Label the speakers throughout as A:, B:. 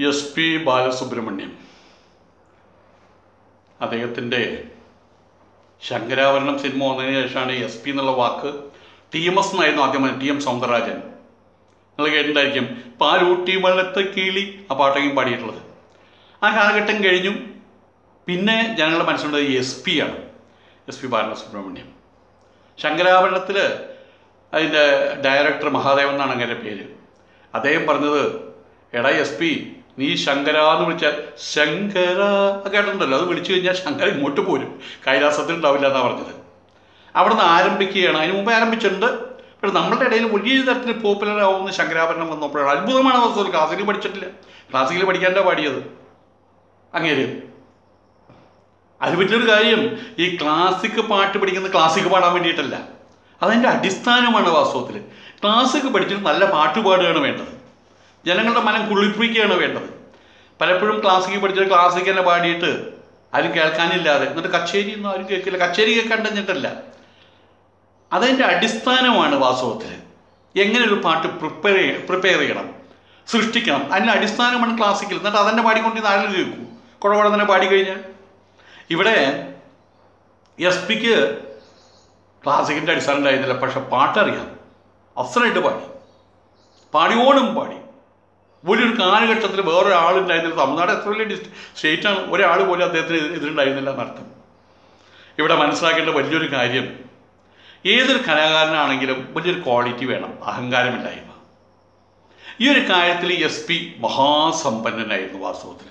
A: SP Balasubrahmanyam അദ്ദേഹത്തിൻ്റെ Shankarabharanam cinema വന്നതിന് ശേഷമാണ് SP എന്നുള്ള വാക്ക് TMS എന്നായിരുന്നു ആദ്യം TM സൗന്ദരരാജൻ. നിങ്ങൾ കേട്ടിട്ടുണ്ടായിരിക്കും, പാലൂട്ടി വെള്ളത്തെ കിളി ആ പാട്ടെങ്കിലും പാടിയിട്ടുള്ളത്. ആ കാലഘട്ടം കഴിഞ്ഞു. പിന്നെ ജനങ്ങളുടെ മനസ്സിലുള്ളത് SP ആണ്, SP ബാലസുബ്രഹ്മണ്യം. ശങ്കരാഭരണത്തിൽ അതിൻ്റെ ഡയറക്ടർ മഹാദേവൻ എന്നാണ് അങ്ങനെ പേര്. അദ്ദേഹം പറഞ്ഞത്, എടാ SP, നീ ശങ്കര എന്ന് വിളിച്ചാൽ ശങ്കര കേട്ടിട്ടുണ്ടല്ലോ, അത് വിളിച്ചു കഴിഞ്ഞാൽ ശങ്കര ഇങ്ങോട്ട് പോരും, കൈലാസത്തിൽ ഉണ്ടാവില്ല എന്നാണ് പറഞ്ഞത്. അവിടെ നിന്ന് ആരംഭിക്കുകയാണ്. അതിന് മുമ്പ് ആരംഭിച്ചിട്ടുണ്ട്. പക്ഷേ നമ്മളുടെ ഇടയിൽ വലിയ തരത്തിൽ പോപ്പുലർ ആവുന്ന ശങ്കരാഭരണം വന്നപ്പോഴാണ്. അത്ഭുതമാണ് അവസ്ഥ. ക്ലാസിക്കൽ പഠിച്ചിട്ടില്ല, ക്ലാസിക്കൽ പഠിക്കാൻ്റെ പാടിയത് അങ്ങേര്. അത് പറ്റിയൊരു കാര്യം, ഈ ക്ലാസിക് പാട്ട് പഠിക്കുന്നത് ക്ലാസിക് പാടാൻ വേണ്ടിയിട്ടല്ല, അതിൻ്റെ അടിസ്ഥാനമാണ് വാസ്തവത്തിൽ. ക്ലാസിക് പഠിച്ചിട്ട് നല്ല പാട്ട് പാടുകയാണ് വേണ്ടത്, ജനങ്ങളുടെ മനം കുളിപ്പിക്കുകയാണ് വേണ്ടത്. പലപ്പോഴും ക്ലാസിക് പഠിച്ചിട്ട് ക്ലാസിക് തന്നെ പാടിയിട്ട് ആരും കേൾക്കാനില്ലാതെ എന്നിട്ട് കച്ചേരി ഒന്നും ആരും കേൾക്കില്ല. കച്ചേരി കേൾക്കണ്ടെന്നിട്ടല്ല, അതിൻ്റെ അടിസ്ഥാനമാണ് വാസ്തവത്തിൽ. എങ്ങനെ ഒരു പാട്ട് പ്രിപ്പയർ ചെയ്യണം, സൃഷ്ടിക്കണം, അതിൻ്റെ അടിസ്ഥാനമാണ് ക്ലാസിക്കൽ. എന്നിട്ട് അതെന്നെ പാടിക്കൊണ്ടിരുന്ന ആരും കേൾക്കൂ, കുഴപ്പമില്ല തന്നെ പാടിക്കഴിഞ്ഞാൽ. ഇവിടെ SP-ക്ക് ക്ലാസിക്കിൻ്റെ അടിസ്ഥാനം ഉണ്ടായിരുന്നില്ല, പക്ഷെ പാട്ടറിയാം, അസറായിട്ട് പാടിയോണം പാടി. വലിയൊരു കാലഘട്ടത്തിൽ വേറൊരാളുണ്ടായിരുന്നില്ല. തമിഴ്നാട് എത്ര വലിയ സ്റ്റേറ്റാണ്, ഒരാൾ പോലും അദ്ദേഹത്തിന് എതിരുണ്ടായിരുന്നില്ല എന്നർത്ഥം. ഇവിടെ മനസ്സിലാക്കേണ്ട വലിയൊരു കാര്യം, ഏതൊരു കലാകാരനാണെങ്കിലും വലിയൊരു ക്വാളിറ്റി വേണം, അഹങ്കാരമില്ലായ്മ. ഈ ഒരു കാര്യത്തിൽ SP മഹാസമ്പന്നനായിരുന്നു വാസ്തവത്തിൽ.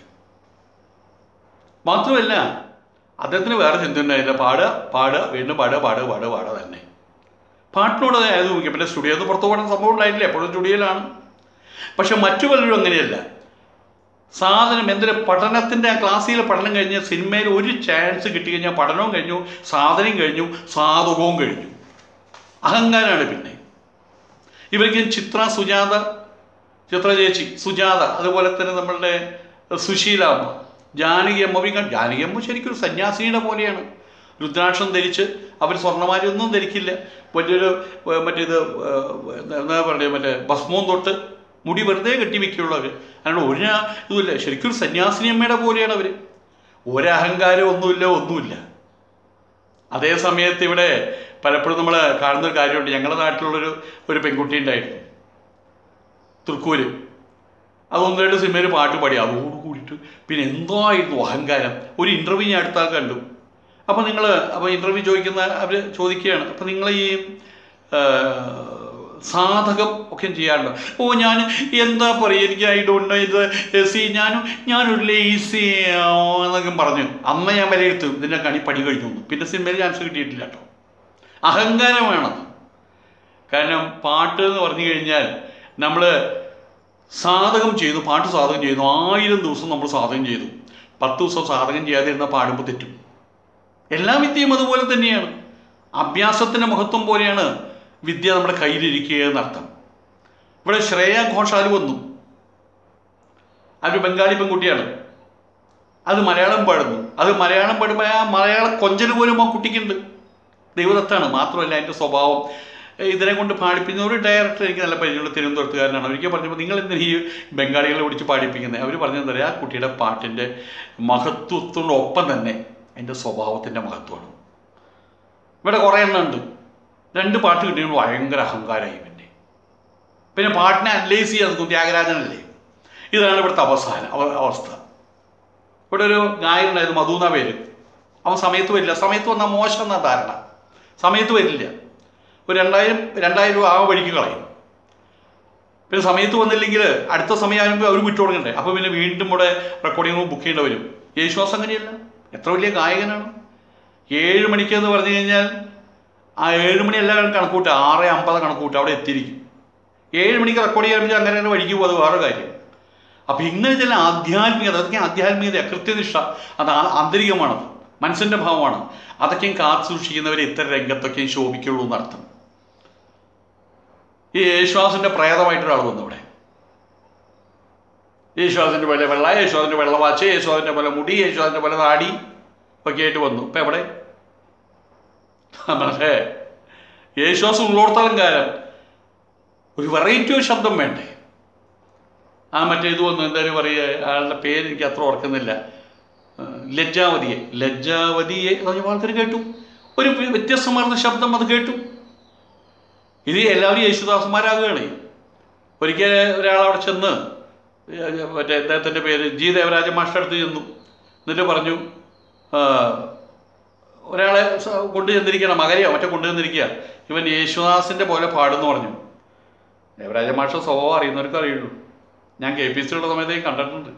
A: മാത്രമല്ല അദ്ദേഹത്തിന് വേറെ ചിന്തയുണ്ടായില്ല, പാടുക വീണ്ടും പാടുക തന്നെ. പാട്ടിനോട് ആയത് നോക്കിയാൽ പിന്നെ സ്റ്റുഡിയോ ഒന്ന് പുറത്തു പോകേണ്ട സംഭവം ഉണ്ടായിട്ടില്ല, എപ്പോഴും സ്റ്റുഡിയോയിലാണ്. പക്ഷെ മറ്റു പലരും അങ്ങനെയല്ല. സാധനം എന്തൊരു പഠനത്തിൻ്റെ ആ ക്ലാസ്സിലെ പഠനം കഴിഞ്ഞ് സിനിമയിൽ ഒരു ചാൻസ് കിട്ടിക്കഴിഞ്ഞാൽ പഠനവും കഴിഞ്ഞു, സാധനയും കഴിഞ്ഞു, സാധകവും കഴിഞ്ഞു. അഹങ്കാരമാണ് പിന്നെ. ഇവർക്ക് ചിത്ര ചേച്ചി, സുജാത, അതുപോലെ തന്നെ നമ്മളുടെ സുശീലാമ്മ, ജാനകിയമ്മ ശരിക്കും ഒരു സന്യാസിനിയുടെ പോലെയാണ്. രുദ്രാക്ഷം ധരിച്ച് അവർ സ്വർണ്ണമാരിയൊന്നും ധരിക്കില്ല. വലിയൊരു എന്താ പറയുക, ഭസ്മവും തൊട്ട് മുടി വെറുതെ കെട്ടി വയ്ക്കുള്ളവർ. അതുകൊണ്ട് ഒരു ഇതുമില്ല, ശരിക്കും ഒരു സന്യാസിനിയമ്മയുടെ പോലെയാണ് അവർ. ഒരഹങ്കാരം ഒന്നുമില്ല. അതേ സമയത്ത് ഇവിടെ പലപ്പോഴും നമ്മൾ കാണുന്നൊരു കാര്യമുണ്ട്. ഞങ്ങളുടെ നാട്ടിലുള്ളൊരു പെൺകുട്ടി ഉണ്ടായിരുന്നു, തൃക്കൂര്. അതൊന്നും രണ്ട് സിനിമയിൽ പാട്ട് പാടി, അതോട് കൂടിയിട്ട് പിന്നെ എന്തായിരുന്നു അഹങ്കാരം. ഒരു ഇൻ്റർവ്യൂ ഞാൻ അടുത്താൽ കണ്ടു. അപ്പോൾ ഇൻ്റർവ്യൂ അവർ ചോദിക്കുകയാണ്, അപ്പോൾ നിങ്ങൾ ഈ സാധകം ഒക്കെ ചെയ്യാറുണ്ടോ? ഞാൻ എന്താ പറയുക, എനിക്ക് ഐ ഡോണ്ട് നോ, ഇത് ഞാനൊരു ലേസി എന്നൊക്കെ പറഞ്ഞു. അന്ന് ഞാൻ വിലയിരുത്തും, ഇതിൻ്റെ പണി കഴിഞ്ഞു. പിന്നെ സിനിമയിൽ ചാൻസ് കിട്ടിയിട്ടില്ല കേട്ടോ. അഹങ്കാരമാണത്. കാരണം പാട്ട് എന്ന് പറഞ്ഞു കഴിഞ്ഞാൽ നമ്മൾ പാട്ട് സാധകം ചെയ്തു. 1000 ദിവസം നമ്മൾ സാധകം ചെയ്തു. 10 ദിവസം സാധകം ചെയ്യാതിരുന്ന പാടുമ്പോൾ തെറ്റും. എല്ലാ വിദ്യയും അതുപോലെ തന്നെയാണ്. അഭ്യാസത്തിൻ്റെ മഹത്വം പോലെയാണ് വിദ്യ നമ്മുടെ കയ്യിലിരിക്കുക എന്നർത്ഥം. ഇവിടെ ശ്രേയ ഘോഷാൽ വന്നു. അതൊരു ബംഗാളി പെൺകുട്ടിയാണ്. അത് മലയാളം പാടുന്നു. അത് മലയാളം പാടുമ്പോൾ ആ മലയാള കൊഞ്ചൽ പോലും ആ കുട്ടിക്കുണ്ട്. ദൈവദത്താണ്. മാത്രമല്ല അതിൻ്റെ സ്വഭാവം, ഇതിനെ കൊണ്ട് പാടിപ്പിക്കുന്ന ഒരു ഡയറക്ടർ എനിക്ക് നല്ല പരിചയമുള്ള തിരുവനന്തപുരത്തുകാരനാണ്. ഒരിക്കൽ പറഞ്ഞപ്പോൾ നിങ്ങൾ എന്തിനാ ഈ ബംഗാളികളെ പിടിച്ച് പാടിപ്പിക്കുന്നത്? അവർ പറഞ്ഞതെന്ന് പറയാം, ആ കുട്ടിയുടെ പാട്ടിൻ്റെ മഹത്വത്തോടൊപ്പം തന്നെ അതിൻ്റെ സ്വഭാവത്തിൻ്റെ മഹത്വമാണ്. ഇവിടെ കുറേ എണ്ണം ഉണ്ട്. 2 പാട്ട് കിട്ടിയപ്പോൾ ഭയങ്കര അഹങ്കാരമായി. പിന്നെ പാട്ടിനെ അനലൈസ് ചെയ്യാൻ നോക്കും, ത്യാഗരാജനല്ലേ. ഇതാണ് ഇവിടുത്തെ അവസ്ഥ. ഇവിടെ ഒരു ഗായകനുണ്ടായിരുന്നു, മധു എന്നാ പേര്. അവൻ സമയത്ത് വരില്ല. സമയത്ത് വന്നാൽ മോശം എന്നാ ധാരണ. സമയത്ത് വരില്ല. ഒരു 2000 രൂപ ആ വഴിക്ക് കളയും. പിന്നെ സമയത്ത് വന്നില്ലെങ്കിൽ അടുത്ത സമയം ആകുമ്പോൾ അവർ വിട്ടു കൊടുക്കണ്ടേ. അപ്പോൾ പിന്നെ വീണ്ടും ഇവിടെ റെക്കോർഡിംഗ് ബുക്ക് ചെയ്യേണ്ടി വരും. യേശുദാസ് അങ്ങനെയല്ല, എത്ര വലിയ ഗായകനാണ്. 7 മണിക്കെന്ന് പറഞ്ഞു കഴിഞ്ഞാൽ ആ 7 മണിയെല്ലാം കണക്കൂട്ടുക, 6:50 കണക്കൂട്ടുക, അവിടെ എത്തിയിരിക്കും. 7 മണിക്ക് റെക്കോർഡ് ചെയ്യാൻ അങ്ങനെ വഴിക്ക് പോകും, അത് വേറെ കാര്യം. അപ്പം ഇങ്ങനെ ചില ആധ്യാത്മികത, അതൊക്കെ ആധ്യാത്മികത, കൃത്യനിഷ്ഠ, അത് ആന്തരികമാണത്, മനസ്സിൻ്റെ ഭാവമാണ്. അതൊക്കെയും കാത്തു സൂക്ഷിക്കുന്നവർ ഇത്തരം രംഗത്തൊക്കെയും ശോഭിക്കുള്ളൂ എന്നർത്ഥം. ഈ യേശുദാസിൻ്റെ പ്രേതമായിട്ടൊരാൾ വന്നു ഇവിടെ. യേശുദാസിൻ്റെ പോലെ വെള്ള, യേശുദാസിൻ്റെ വെള്ള വാച്ച്, യേശുദാസിൻ്റെ പോലെ മുടി, യേശുദാസിൻ്റെ പോലെ താടി ഒക്കെ ആയിട്ട് വന്നു. ഇപ്പം എവിടെ? പക്ഷേ യേശുദാസ് ഉള്ളോടത്തോളം കാലം ഒരു വെറൈറ്റി ശബ്ദം വേണ്ടേ? മറ്റേ ഇത് വന്നു, എന്തായാലും പറയുക, ആളുടെ പേര് എനിക്ക് അത്ര ഓർക്കുന്നില്ല, ലജ്ജാവതിയെ എന്ന് പറഞ്ഞ ആൾക്കാർ കേട്ടു. ഒരു വ്യത്യസ്തമാർന്ന ശബ്ദം അത് കേട്ടു. ഇത് എല്ലാവരും യേശുദാസന്മാരാകുകയാണ്. ഒരിക്കൽ ഒരാളവിടെ ചെന്ന്, മറ്റേ അദ്ദേഹത്തിൻ്റെ പേര് ജി ദേവരാജ മാസ്റ്റർ അടുത്ത് ചെന്നു. എന്നിട്ട് പറഞ്ഞു, ഒരാളെ കൊണ്ടു ചെന്നിരിക്കുകയാണ്, മകരെയോ മറ്റോ കൊണ്ടു ചെന്നിരിക്കുക, ഇവൻ യേശുദാസിൻ്റെ പോലെ പാടുന്നു പറഞ്ഞു. ദേവരാജ മാസ്റ്റർ സ്വഭാവം അറിയുന്നവർക്ക് അറിയുള്ളൂ. ഞാൻ KPC ഉള്ള സമയത്തേക്ക് കണ്ടിട്ടുണ്ട്.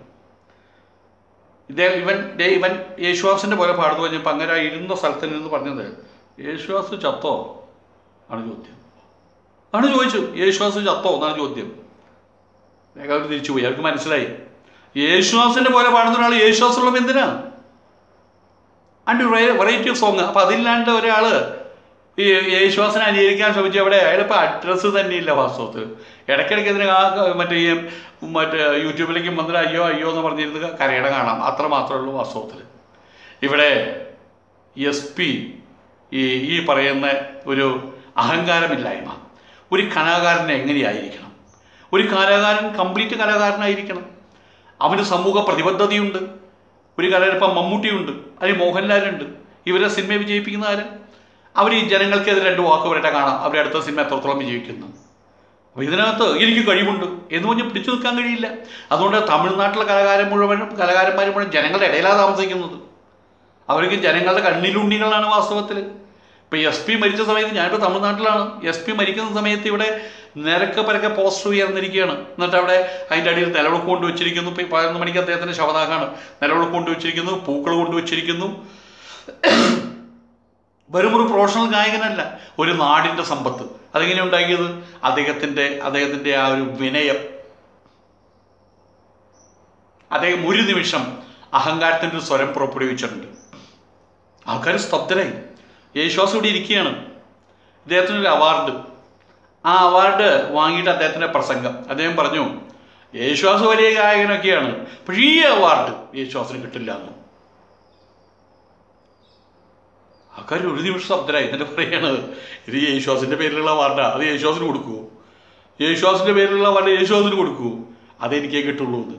A: ഇവൻ യേശുദാസിൻ്റെ പോലെ പാടുന്നു പറഞ്ഞപ്പോൾ അങ്ങനെ ഇരുന്ന സ്ഥലത്ത് നിന്ന് പറഞ്ഞത്, യേശുദാസ് ചത്തോ ആണ് ചോദ്യം. ചോദിച്ചു, യേശുദാസ് ചത്തോ എന്നാണ് ചോദ്യം. അവർ തിരിച്ചുപോയി. അവർക്ക് മനസ്സിലായി യേശുദാസിൻ്റെ പോലെ പാടുന്ന ഒരാൾ യേശുദാസുള്ളത് എന്തിനാണ്? And variety of song. അപ്പം അതില്ലാണ്ട് ഒരാൾ ഈ യേശുദാസിനെ അനുകരിക്കാൻ ശ്രമിച്ചു. അവിടെ അയാളിപ്പോൾ അഡ്രസ്സ് തന്നെയില്ല വാസ്തവത്തിൽ. ഇടയ്ക്കിടയ്ക്ക് ഇതിന് മറ്റേ യൂട്യൂബിലേക്ക് വന്നിട്ട് അയ്യോ എന്ന് പറഞ്ഞിരുന്ന് കരയട കാണാം. അത്ര മാത്രമേ ഉള്ളൂ വാസ്തവത്തിൽ. ഇവിടെ SP ഈ പറയുന്ന ഒരു അഹങ്കാരമില്ലായ്മ. ഒരു കലാകാരനെ എങ്ങനെയായിരിക്കണം? ഒരു കലാകാരൻ കംപ്ലീറ്റ് കലാകാരനായിരിക്കണം. അവന് സമൂഹ പ്രതിബദ്ധതയുണ്ട്. ഒരു കലാകാരൻ ഇപ്പം മമ്മൂട്ടിയുണ്ട്, അല്ലെങ്കിൽ മോഹൻലാലുണ്ട്. ഇവരെ സിനിമ വിജയിപ്പിക്കുന്ന ആര്? അവർ ഈ ജനങ്ങൾക്കെതിരെ 2 വാക്ക് പറയട്ടെ കാണാം അവരുടെ അടുത്ത സിനിമ എത്രത്തോളം വിജയിക്കുന്നു. അപ്പോൾ ഇതിനകത്ത് എനിക്ക് കഴിവുണ്ട് എന്ന് പറഞ്ഞ് പിടിച്ചു നിൽക്കാൻ കഴിയില്ല. അതുകൊണ്ട് തമിഴ്നാട്ടിലെ കലാകാരന്മാർ മുഴുവൻ ജനങ്ങളുടെ ഇടയിലാണ് താമസിക്കുന്നത്. അവർക്ക് ജനങ്ങളുടെ കണ്ണിലുണ്ണികളാണ് വാസ്തവത്തിൽ. ഇപ്പോൾ SP മരിച്ച സമയത്ത്, ഞാനിപ്പോൾ തമിഴ്നാട്ടിലാണ്, SP മരിക്കുന്ന സമയത്ത് ഇവിടെ നിരക്ക് പരക്കെ പോസ്റ്റർ ഉയർന്നിരിക്കുകയാണ്. എന്നിട്ട് അവിടെ അതിൻ്റെ അടിയിൽ നിലവിളക്ക് കൊണ്ടുവച്ചിരിക്കുന്നു. ഇപ്പോൾ 11 മണിക്ക് അദ്ദേഹത്തിൻ്റെ ശവദാഹമാണ്. നിലവിളക്ക് കൊണ്ടുവച്ചിരിക്കുന്നു, പൂക്കൾ കൊണ്ടുവച്ചിരിക്കുന്നു. വെറും ഒരു പ്രൊഫഷണൽ ഗായകനല്ല, ഒരു നാടിൻ്റെ സമ്പത്ത്. അതെങ്ങനെ ഉണ്ടാക്കിയത്? അദ്ദേഹത്തിൻ്റെ ആ ഒരു വിനയം. അദ്ദേഹം ഒരു നിമിഷം അഹങ്കാരത്തിൻ്റെ ഒരു സ്വരം പുറപ്പെടുവിച്ചിട്ടുണ്ട്. ആൾക്കാർ സ്തബ്ധരായി. യേശുദാസ് ഇവിടെ ഇരിക്കുകയാണ്. ഇദ്ദേഹത്തിനൊരു അവാർഡ്, ആ അവാർഡ് വാങ്ങിയിട്ട് അദ്ദേഹത്തിൻ്റെ പ്രസംഗം, അദ്ദേഹം പറഞ്ഞു യേശുദാസ് വലിയ ഗായകനൊക്കെയാണ്, പക്ഷേ ഈ അവാർഡ് യേശുദാസിന് കിട്ടില്ല എന്ന്. ആൾക്കാർ ഒരു നിമിഷം ശബ്ദരായി. എന്നിട്ട് പറയണത് ഇത് യേശുദാസിൻ്റെ പേരിലുള്ള അവാർഡാണ്, അത് യേശുദാസിന് കൊടുക്കുമോ? യേശുദാസിൻ്റെ പേരിലുള്ള അവാർഡ് യേശുദാസിന് കൊടുക്കുമോ? അതെനിക്കേ കിട്ടുള്ളൂ എന്ന്.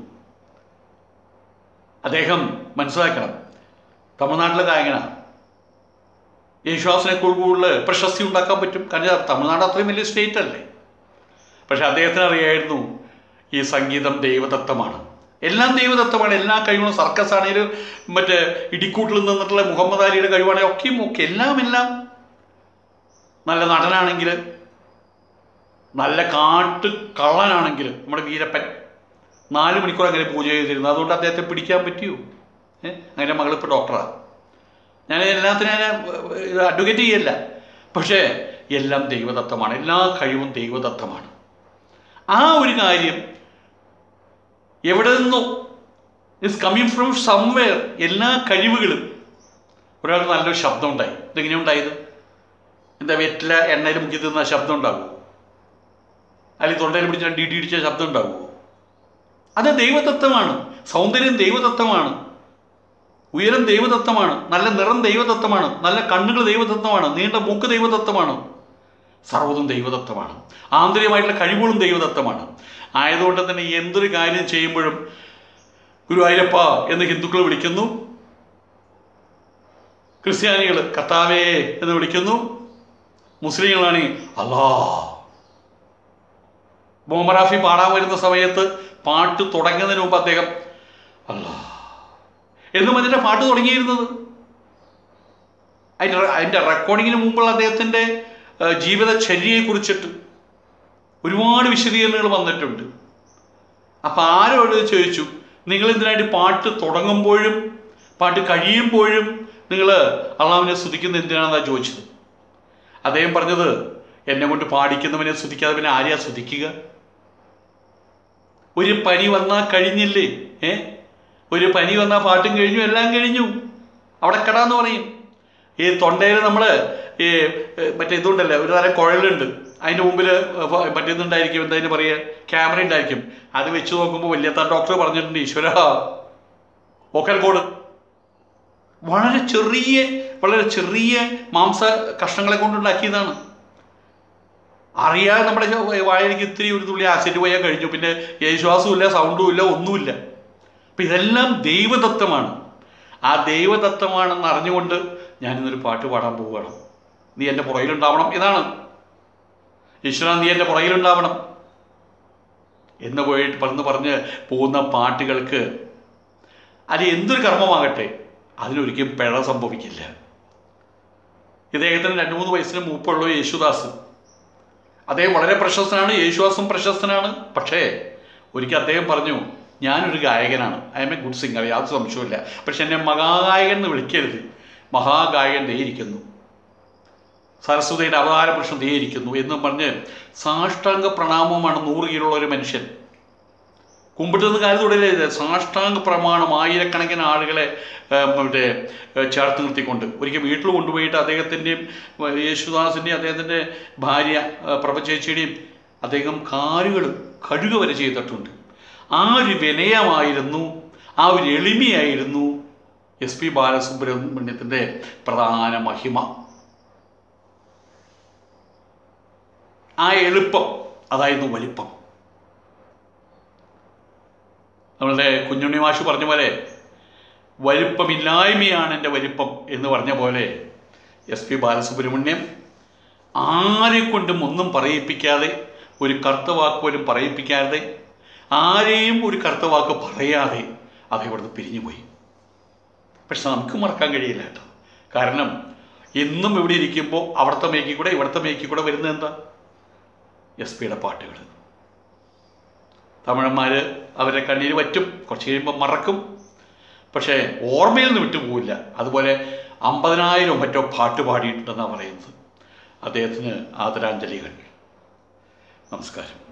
A: അദ്ദേഹം മനസ്സിലാക്കണം, തമിഴ്നാട്ടിലെ ഗായകനാണ്. യേശുദാസിനെ കൂടുതൽ പ്രശസ്തി ഉണ്ടാക്കാൻ പറ്റും. കാരണം തമിഴ്നാട് അത്രയും വലിയ സ്റ്റേറ്റ് അല്ലേ. പക്ഷെ അദ്ദേഹത്തിന് അറിയായിരുന്നു ഈ സംഗീതം ദൈവദത്തമാണ്, എല്ലാം ദൈവദത്തമാണ്. എല്ലാ കഴിവുകളും സർക്കസ് ആണെങ്കിലും മറ്റേ ഇടിക്കൂട്ടിൽ നിന്നിട്ടുള്ള മുഹമ്മദ് അലിയുടെ കഴിവാണെങ്കിൽ ഒക്കെ എല്ലാം നല്ല നടനാണെങ്കിൽ, നല്ല കാട്ട് കള്ളനാണെങ്കിൽ, നമ്മുടെ വീരപ്പൻ 4 മണിക്കൂർ അങ്ങനെ പൂജ ചെയ്തിരുന്നു. അതുകൊണ്ട് അദ്ദേഹത്തെ പിടിക്കാൻ പറ്റിയോ? അങ്ങനെ മകളിപ്പോൾ ഡോക്ടറാണ്. ഞാൻ എല്ലാത്തിനും അഡ്വക്കേറ്റ് ചെയ്യല്ല, പക്ഷേ എല്ലാം ദൈവദത്തമാണ്, എല്ലാ കഴിവും ദൈവദത്തമാണ്. ആ ഒരു കാര്യം എവിടെ നിന്നോ ഇറ്റ്സ് കമ്മിങ് ഫ്രം സംവെയർ. എല്ലാ കഴിവുകളും. ഒരാൾക്ക് നല്ലൊരു ശബ്ദം ഉണ്ടായി. ഇതെങ്ങനെ ഉണ്ടായത്? എന്താ വെറ്റില എണ്ണയിൽ മുക്കി തിന്ന ശബ്ദം ഉണ്ടാകുമോ? അല്ലെങ്കിൽ തൊണ്ടയിൽ പിടിച്ച ഡി ഇടിച്ച ശബ്ദം ഉണ്ടാകുമോ? അത് ദൈവദത്തമാണ്. സൗന്ദര്യം ദൈവദത്തമാണ്, ഉയരം ദൈവദത്തമാണ്, നല്ല നിറം ദൈവദത്തമാണ്, നല്ല കണ്ണുകൾ ദൈവദത്തമാണ്, നീണ്ട മൂക്ക് ദൈവദത്തമാണ്, സർവ്വതും ദൈവദത്തമാണ്. ആന്തരികമായിട്ടുള്ള കഴിവുകളും ദൈവദത്തമാണ്. ആയതുകൊണ്ട് തന്നെ എന്തൊരു കാര്യം ചെയ്യുമ്പോഴും ഗുരുവായൂരപ്പ എന്ന് ഹിന്ദുക്കൾ വിളിക്കുന്നു, ക്രിസ്ത്യാനികൾ കർത്താവേ എന്ന് വിളിക്കുന്നു, മുസ്ലിങ്ങളാണെങ്കിൽ അല്ലാ. ബോമറാഫി പാടാൻ വരുന്ന സമയത്ത് പാട്ട് തുടങ്ങുന്നതിന് മുമ്പ് അദ്ദേഹം അല്ലാ എന്നും അതിൻ്റെ പാട്ട് തുടങ്ങിയിരുന്നത്. അതിൻ്റെ റെക്കോർഡിങ്ങിന് മുമ്പുള്ള അദ്ദേഹത്തിൻ്റെ ജീവിതചര്യയെക്കുറിച്ചിട്ട് ഒരുപാട് വിശദീകരണങ്ങൾ വന്നിട്ടുണ്ട്. അപ്പം ആരോട് ചോദിച്ചു, നിങ്ങൾ എന്തിനായിട്ട് പാട്ട് തുടങ്ങുമ്പോഴും പാട്ട് കഴിയുമ്പോഴും നിങ്ങൾ അള്ളാഹുവിനെ സ്തുതിക്കുന്നത് എന്തിനാണെന്നാണ് ചോദിച്ചത്. അദ്ദേഹം പറഞ്ഞത്, എന്നെ കൊണ്ട് പാടിക്കുന്നവനെ സ്തുതിക്കാതെ പിന്നെ ആരെയാ സ്തുതിക്കുക? ഒരു പനി വന്നാൽ കഴിഞ്ഞില്ലേ? ഒരു പനി വന്നാൽ പാട്ടും കഴിഞ്ഞു, എല്ലാം കഴിഞ്ഞു. അവിടെ കടാന്ന് പറയും. ഈ തൊണ്ടയിൽ നമ്മൾ ഈ മറ്റേ ഇതുണ്ടല്ലോ, ഒരു തരം കുഴലുണ്ട്, അതിൻ്റെ മുമ്പിൽ മറ്റേതുണ്ടായിരിക്കും, എന്താ പറയുക, ക്യാമറ ഉണ്ടായിരിക്കും. അത് വെച്ച് നോക്കുമ്പോൾ വലിയത്താൻ ഡോക്ടർ പറഞ്ഞിട്ടുണ്ട്, ഈശ്വര വോക്കൽ കോഡ് വളരെ ചെറിയ മാംസ കഷ്ണങ്ങളെ കൊണ്ടുണ്ടാക്കിയതാണ്. അറിയാതെ നമ്മുടെ വായനയ്ക്ക് ഇത്തിരി ഒരു തുള്ളി ആസിഡ് പോയാൽ കഴിഞ്ഞു. പിന്നെ യേശുവാസവും ഇല്ല, സൗണ്ടും ഇല്ല, ഒന്നുമില്ല. അപ്പം ഇതെല്ലാം ദൈവദത്തമാണ്. ആ ദൈവദത്തമാണെന്ന് അറിഞ്ഞുകൊണ്ട് ഞാനിന്നൊരു പാട്ട് പാടാൻ പോവുകയാണ്. നീ എൻ്റെ പുറകിലുണ്ടാവണം. ഇതാണ് ഈശ്വര, നീ എൻ്റെ പുറകിലുണ്ടാവണം എന്ന് പറഞ്ഞ് പോകുന്ന പാട്ടുകൾക്ക് അത് എന്തൊരു കർമ്മമാകട്ടെ, അതിനൊരിക്കലും പിഴ സംഭവിക്കില്ല. ഇദ്ദേഹത്തിന് 2-3 വയസ്സിന് മൂപ്പുള്ള യേശുദാസ്, അദ്ദേഹം വളരെ പ്രശസ്തനാണ്, യേശുദാസും പ്രശസ്തനാണ്. പക്ഷേ ഒരിക്കൽ അദ്ദേഹം പറഞ്ഞു, ഞാനൊരു ഗായകനാണ്, I am a good singer, യാതൊരു സംശയമില്ല. പക്ഷെ എന്നെ മഹാഗായകൻ എന്ന് വിളിക്കരുത്. മഹാഗായകൻ ദേ സരസ്വതിയുടെ അവതാര പുരുഷൻ ദേ എന്നും പറഞ്ഞ് സാഷ്ടാംഗ പ്രണാമമാണ് 100 കിലോയുള്ള ഒരു മനുഷ്യൻ. കുമ്പിട്ടുന്ന കാര്യത്തോടെ സാഷ്ടാംഗ പ്രമാണം ആയിരക്കണക്കിന് ആളുകളെ ചേർത്ത് നിർത്തിക്കൊണ്ട് ഒരിക്കൽ വീട്ടിൽ കൊണ്ടുപോയിട്ട് അദ്ദേഹത്തിൻ്റെയും യേശുദാസിൻ്റെയും അദ്ദേഹത്തിൻ്റെ ഭാര്യ പ്രഭ ചേച്ചിയുടെയും അദ്ദേഹം കാലുകൾ കഴുക വരെ ചെയ്തിട്ടുണ്ട്. ആ ഒരു വിനയമായിരുന്നു, ആ ഒരു എളിമയായിരുന്നു SP ബാലസുബ്രഹ്മണ്യത്തിൻ്റെ പ്രധാന മഹിമ. ആ എളുപ്പം അതായിരുന്നു വലിപ്പം. നമ്മളുടെ കുഞ്ഞുണ്ണി മാഷ് പറഞ്ഞ പോലെ വലിപ്പമില്ലായ്മയാണ് എൻ്റെ വലിപ്പം എന്ന് പറഞ്ഞ പോലെ SP ബാലസുബ്രഹ്മണ്യം ആരെക്കൊണ്ടും ഒന്നും പറയിപ്പിക്കാതെ, ഒരു കർത്തവാക്ക് പോലും പറയിപ്പിക്കാതെ, ആരെയും ഒരു കർത്തവാക്ക് പറയാതെ അത് ഇവിടുന്ന് പിരിഞ്ഞുപോയി. പക്ഷെ നമുക്ക് മറക്കാൻ കഴിയില്ല കേട്ടോ. കാരണം എന്നും ഇവിടെ ഇരിക്കുമ്പോൾ അവിടുത്തെ മേക്കിൽ കൂടെ ഇവിടുത്തെ മേക്കിൽ കൂടെ വരുന്നത് എന്താ? SP പാട്ടുകൾ. തമിഴന്മാർ അവരുടെ കണ്ണീര് പറ്റും, കുറച്ച് കഴിയുമ്പോൾ മറക്കും, പക്ഷേ ഓർമ്മയിൽ നിന്ന് വിട്ടുപോകില്ല. അതുപോലെ 50,000 മറ്റോ പാട്ട് പാടിയിട്ടുണ്ടെന്നാണ് പറയുന്നത്. അദ്ദേഹത്തിന് ആദരാഞ്ജലികൾ. നമസ്കാരം.